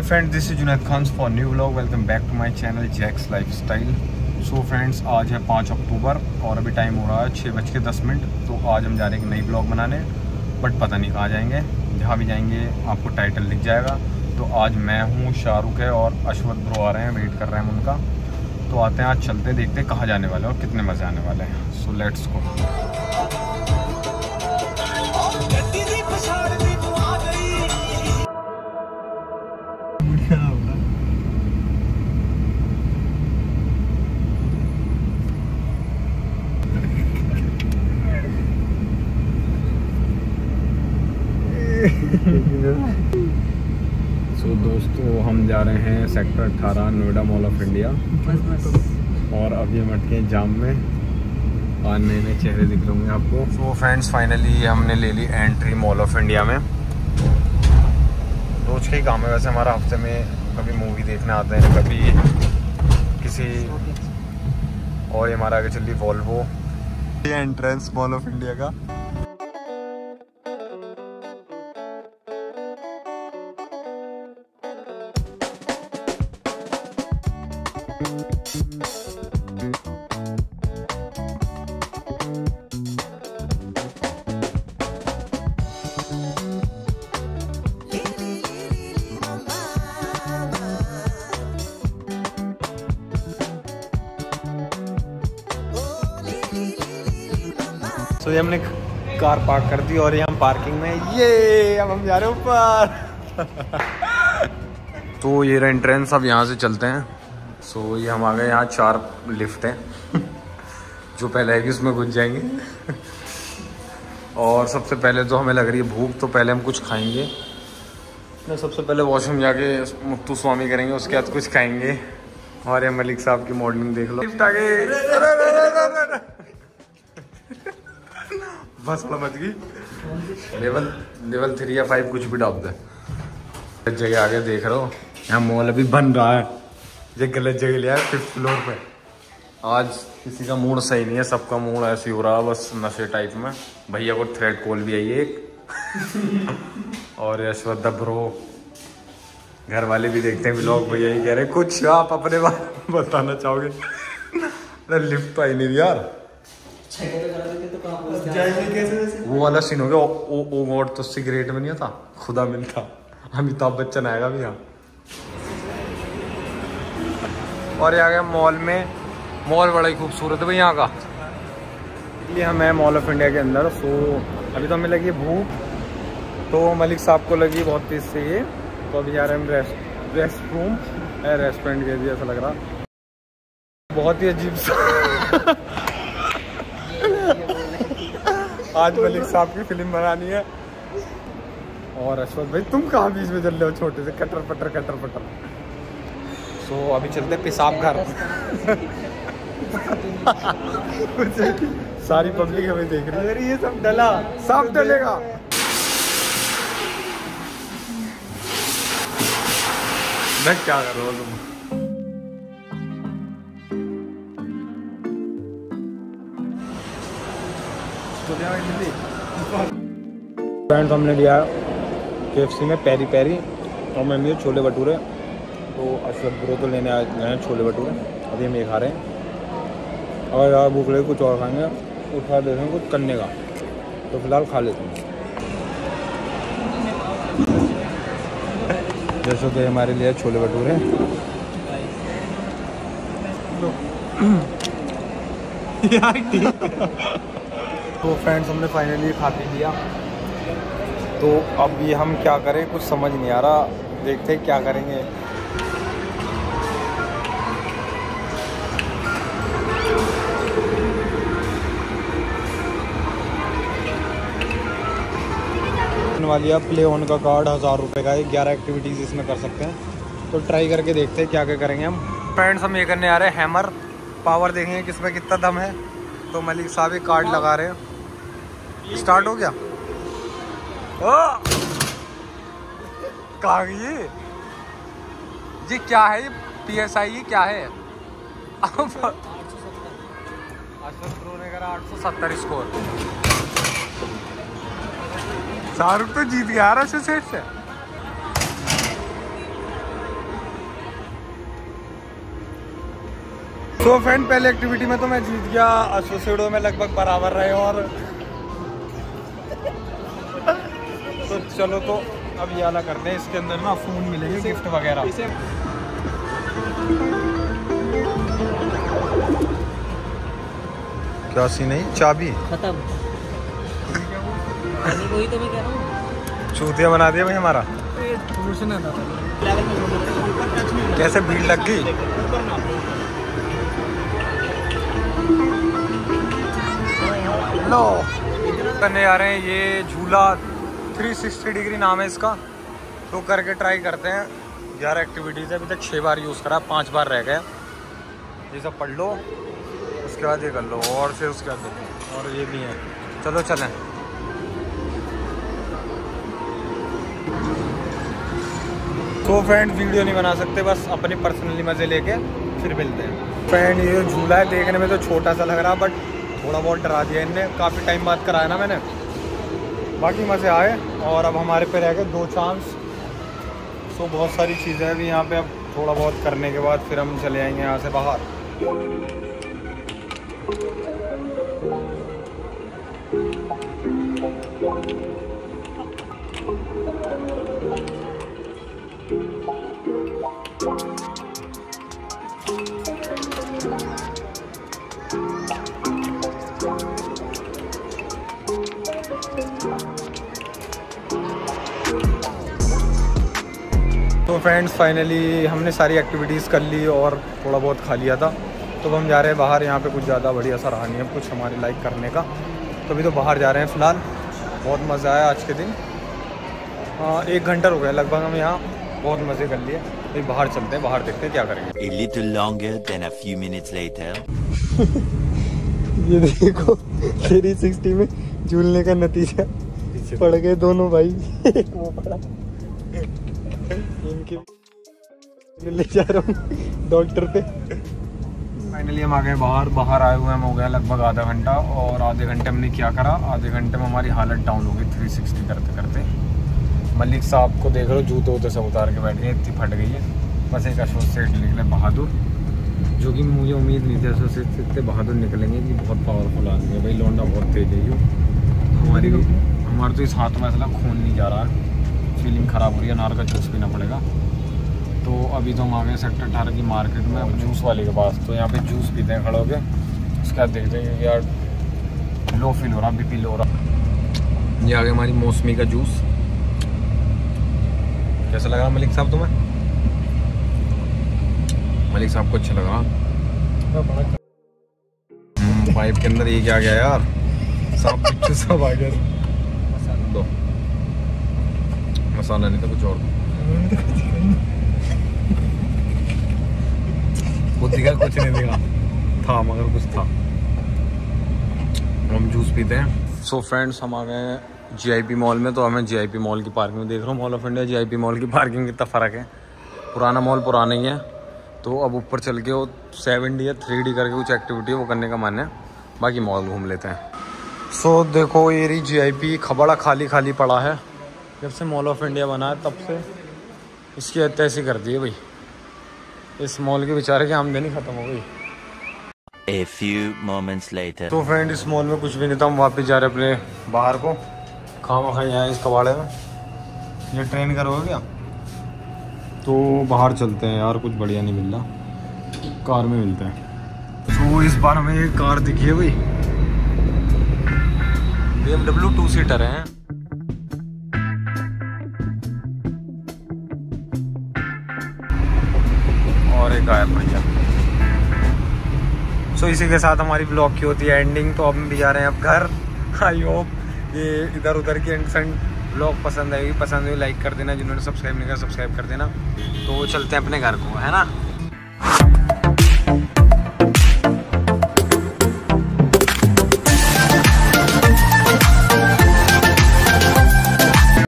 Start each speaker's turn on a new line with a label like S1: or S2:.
S1: Friends, this is Junaid Khan for new vlog. Welcome back to my channel JKS lifestyle. So friends, आज है 5 अक्टूबर और अभी time हो रहा है 6:10। तो आज हम जा रहे हैं एक नई ब्लॉग बनाने, बट पता नहीं कहाँ जाएंगे। जहाँ भी जाएंगे आपको टाइटल दिख जाएगा। तो आज मैं हूँ, शाहरुख है और अश्वत ब्रो आ रहे हैं, वेट कर रहे हैं हम उनका। तो आते हैं, आज चलते हैं, देखते हैं कहाँ जाने वाले हैं और कितने मज़े आने वाले हैं। So let's go. सो दोस्तों, हम जा रहे हैं sector 18 Noida Mall of India. और अभी हम अटके जाम में। आज नए नए चेहरे दिख रहे होंगे आपको। सो फ्रेंड्स, फाइनली हमने ले ली एंट्री मॉल ऑफ इंडिया में। रोज का ही काम है वैसे हमारा। हफ्ते में कभी मूवी देखने आते हैं, कभी किसी और। ये हमारा आगे चल रही वॉल्वो। ये एंट्रेंस मॉल ऑफ इंडिया का। तो ये हमने कार पार्क कर दी और ये हम पार्किंग में। ये अब हम जा रहे हैं ऊपर। तो ये रहा एंट्रेंस। अब यहाँ से चलते हैं। सो ये हम आ गए। यहाँ 4 लिफ्ट हैं। जो पहले आएगी उसमें घुस जाएंगे। और सबसे पहले तो हमें लग रही है भूख, तो पहले हम कुछ खाएंगे। सबसे पहले वॉशरूम जाके मुत्तु स्वामी करेंगे, उसके बाद कुछ खाएंगे। और ये मलिक साहब की मॉडलिंग देख लो। लिफ्ट आ गई। बस मच गई। लेवल 3 या 5 कुछ भी डाल दे। जगह आगे देख रहे हो, यहाँ मॉल अभी बन रहा है। ये गलत जगह लिया है 5th फ्लोर पे। आज किसी का मूड सही नहीं है, सबका मूड ऐसे ही हो रहा है, बस नशे टाइप में। भैया को थ्रेड कॉल भी आई है एक। और यशवंत ब्रो, घर वाले भी देखते हैं व्लॉग। भैया ये कह रहे कुछ आप अपने बारे में बताना चाहोगे? लिफ्ट तो आई नहीं यार। वो वाला सीन हो गया। ओ गॉड, तो सिगरेट में नहीं था, खुदा मिलता। अमिताभ बच्चन आएगा भी यहाँ। और ये आ गया मॉल में। मॉल बड़ा ही खूबसूरत है भाई यहाँ का। ये हम है मॉल ऑफ इंडिया के अंदर। सो अभी तो हमें लगी भूख, तो मलिक साहब को लगी बहुत तेज से ये। तो अभी जा रहे हैं हम रेस्टोरेंट के लिए। ऐसा लग रहा बहुत ही अजीब सा। आज मलिक साहब की फिल्म बनानी है। और अश्वत भाई, तुम कहाँ बीच में चल रहे हो छोटे से कटर पटर। सो अभी चलते हैं पेशाब घर। सारी पब्लिक हमें देख रही है। ये सब डला, साफ डलेगा। मैं क्या कर रहा हूँ तुम? फ्रेंड्स, हमने लिया KFC में पेरी पेरी और मैं भी छोले भटूरे। तो अश्वत ब्रो तो लेने आए हैं छोले भटूरे। अभी हम ये खा रहे हैं। और यार भूख लगी, कुछ और खाएंगे। उठा देते हैं कुछ करने का, तो फिलहाल खा लेते हैं। जैसे कि हमारे लिए छोले भटूरे। तो फ्रेंड्स, हमने फाइनली खा पी लिया। तो अब ये हम क्या करें, कुछ समझ नहीं आ रहा। देखते हैं क्या करेंगे। वाली प्ले ऑन का कार्ड 1000 रुपये का है। 11 एक्टिविटीज़ इसमें कर सकते हैं। तो ट्राई करके देखते हैं क्या क्या करेंगे हम। फ्रेंड्स, हम ये करने आ रहे हैं हैमर पावर, देखेंगे किसमें कितना दम है। तो मलिक साहब एक कार्ड लगा रहे हैं। स्टार्ट हो गया। कहाँ गई ये क्या है? ये PSI ये क्या है? अश्वत ब्रो ने करा 870 स्कोर। शाहरुख तो जीत गया यार ऐसे सेट से। तो फ्रेंड पहले एक्टिविटी में तो मैं जीत गया, एसोसिएटो में लगभग बराबर रहे और तो चलो तो अब ये वाला करते हैं। इसके अंदर ना फोन मिलेंगे, गिफ्ट वगैरह। क्या सीन है? चाबी
S2: खत्म। वही तो मैं कह रहा हूँ,
S1: चूतिया बना दिया भाई हमारा। कैसे भीड़ लग गई। लो करने आ रहे हैं ये झूला, 360 डिग्री नाम है इसका, तो करके ट्राई करते हैं। 11 एक्टिविटीज़ है, अभी तक 6 बार यूज़ करा, 5 बार रह गए। ये सब पढ़ लो, उसके बाद ये कर लो और फिर उसके बाद देखो। और ये भी है, चलो चलें। तो फ्रेंड वीडियो नहीं बना सकते, बस अपनी पर्सनली मज़े लेके फिर मिलते हैं। फ्रेंड ये झूला है, देखने में तो छोटा सा लग रहा, बट थोड़ा बहुत डरा दिया इनने, काफ़ी टाइम बाद कराया ना मैंने। बाकी मज़े आए और अब हमारे पे रह गए 2 चांस। तो बहुत सारी चीज़ें हैं अभी यहाँ पे, अब थोड़ा बहुत करने के बाद फिर हम चले आएंगे यहाँ से बाहर। तो फ्रेंड्स फाइनली हमने सारी एक्टिविटीज़ कर ली और थोड़ा बहुत खा लिया था, तो अब हम जा रहे हैं बाहर। यहाँ पे कुछ ज़्यादा बढ़िया सा रहा नहीं है कुछ हमारे लाइक करने का, तो अभी तो बाहर जा रहे हैं फ़िलहाल। बहुत मज़ा आया आज के दिन, 1 घंटा हो गया लगभग, हम यहाँ बहुत मज़े कर लिए। अभी बाहर चलते हैं, बाहर देखते हैं क्या करेंगे।
S3: A little longer than a few minutes later.
S1: ये देखो 360 में झूलने का नतीजा, पड़ गए दोनों भाई। वो पड़ा, इनके ले जा रहा हूँ डॉक्टर पे। फाइनली हम आ गए बाहर। बाहर आए हुए हम हो गया लगभग आधा घंटा, और आधे घंटे हमने क्या करा, आधे घंटे में हमारी हालत डाउन हो गई 360 करते करते। मलिक साहब को देख लो, जूते वूते सब उतार के बैठ गए, इतनी फट गई है। बस एक एसोसिएट निकले बहादुर, जो कि मुझे उम्मीद नहीं थी एसोसिएट से इतने बहादुर निकलेंगे कि बहुत पावरफुल आदमी है भाई। लौंडा बहुत तेज है ये। हमारे तो इस हाथ में ऐसा खून नहीं जा रहा है, फीलिंग ख़राब हो रही है, अनार का जूस पीना पड़ेगा। तो अभी तो हम आ गए सेक्टर 18 की मार्केट में, जूस वाले के पास। तो यहाँ पे जूस पीते हैं खड़े होके, उसके बाद देखते हैं यार लो फील हो रहा, बीपी लो हो रहा। ये आ गया हमारी मौसमी का जूस। कैसा लगा मलिक साहब तुम्हें? मलिक साहब को अच्छा लगा। पाइप के अंदर ये क्या गया यार, सब पिच्चू सब आ गया। दो मसाला नहीं तो कुछ और बुद्धि का कुछ नहीं दिखा था, मगर कुछ था। हम जूस पीते हैं। सो फ्रेंड्स हम आ गए JIP मॉल में। तो हमें JIP मॉल की पार्किंग देख रहा हूँ, Mall of India JIP mall की पार्किंग कितना फ़र्क है। पुराना मॉल पुराना ही है, तो अब ऊपर चल के वो 7D या 3D करके कुछ एक्टिविटी है वो करने का मन है। बाकी मॉल घूम लेते हैं। सो देखो ये रही JIP, खबड़ा खाली खाली पड़ा है। जब से मॉल ऑफ इंडिया बना है तब से इसकी ऐसी कर दी है भाई। इस मॉल के बेचारे की आमदनी ख़त्म हो गई।
S3: A few moments later.
S1: तो फ्रेंड इस मॉल में कुछ भी नहीं था, हम वापस जा रहे अपने बाहर को। खामा खाई आए इस कबाड़े में। ये ट्रेन करोगे क्या? तो बाहर चलते हैं यार, कुछ बढ़िया नहीं मिल रहा, कार में मिलते हैं। तो इस बार हमें एक कार दिखी है भाई, BMW 2 सीटर है। और एक गायब भैया। सो इसी के साथ हमारी ब्लॉग की होती है एंडिंग। तो अब हम भी जा रहे हैं अब घर। आई होप ये इधर उधर की एंड ब्लॉग पसंद आएगी, पसंद हुई लाइक कर देना, जिन्होंने सब्सक्राइब नहीं किया सब्सक्राइब कर देना। तो चलते हैं अपने घर को, है ना।